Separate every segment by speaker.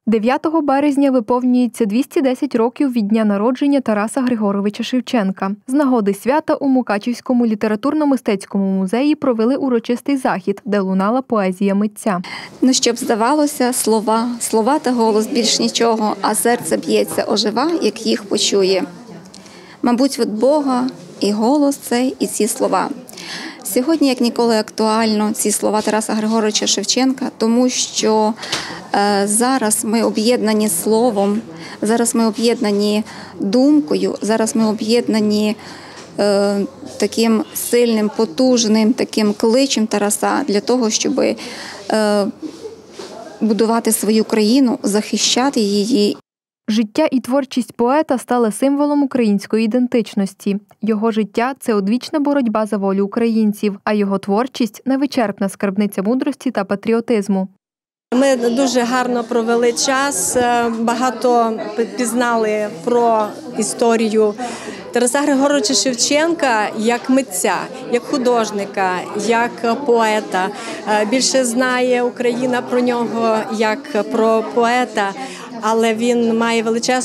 Speaker 1: 9 березня виповнюється 210 років від дня народження Тараса Григоровича Шевченка. З нагоди свята у Мукачівському літературно-мистецькому музеї провели урочистий захід, де лунала поезія митця.
Speaker 2: Щоб здавалося, слова та голос більш нічого, а серце б'ється, ожива, як їх почує. Мабуть, від Бога і голос цей, і ці слова. Сьогодні, як ніколи, актуально ці слова Тараса Григоровича Шевченка, тому що зараз ми об'єднані словом, зараз ми об'єднані думкою, зараз ми об'єднані таким сильним, потужним таким кличем Тараса для того, щоб будувати свою країну, захищати її.
Speaker 1: Життя і творчість поета стали символом української ідентичності. Його життя – це одвічна боротьба за волю українців, а його творчість – невичерпна скарбниця мудрості та патріотизму.
Speaker 3: Ми дуже гарно провели час, багато пізнали про історію Тараса Григоровича Шевченка як митця, як художника, як поета. Більше знає Україна про нього як про поета, але він має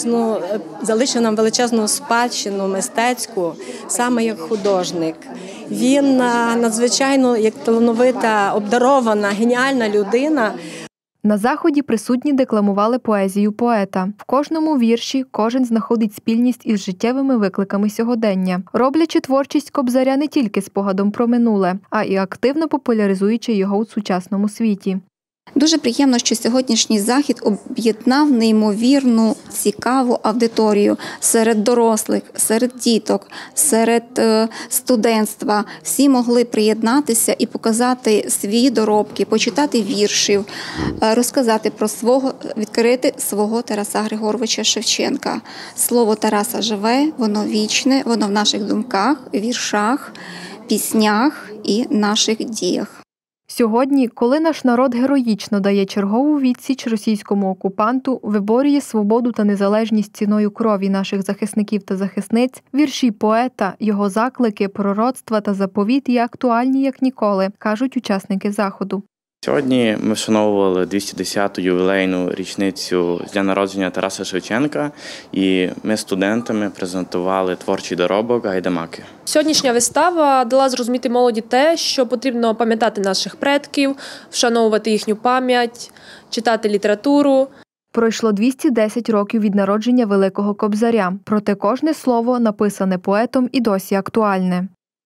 Speaker 3: залишив нам величезну спадщину мистецьку, саме як художник. Він надзвичайно як талановита, обдарована, геніальна людина.
Speaker 1: На заході присутні декламували поезію поета. В кожному вірші кожен знаходить спільність із життєвими викликами сьогодення, роблячи творчість Кобзаря не тільки спогадом про минуле, а й активно популяризуючи його у сучасному світі.
Speaker 2: Дуже приємно, що сьогоднішній захід об'єднав неймовірну, цікаву аудиторію серед дорослих, серед діток, серед студентства. Всі могли приєднатися і показати свої доробки, почитати віршів, розказати про відкрити свого Тараса Григоровича Шевченка. Слово Тараса живе, воно вічне, воно в наших думках, віршах, піснях і наших діях.
Speaker 1: Сьогодні, коли наш народ героїчно дає чергову відсіч російському окупанту, виборює свободу та незалежність ціною крові наших захисників та захисниць, вірші поета, його заклики, пророцтва та заповіт є актуальні як ніколи, кажуть учасники заходу.
Speaker 4: Сьогодні ми вшановували 210-ту ювілейну річницю з дня народження Тараса Шевченка, і ми студентами презентували творчий доробок «Гайдамаки».
Speaker 5: Сьогоднішня вистава дала зрозуміти молоді те, що потрібно пам'ятати наших предків, вшановувати їхню пам'ять, читати літературу.
Speaker 1: Пройшло 210 років від народження Великого Кобзаря, проте кожне слово, написане поетом, і досі актуальне.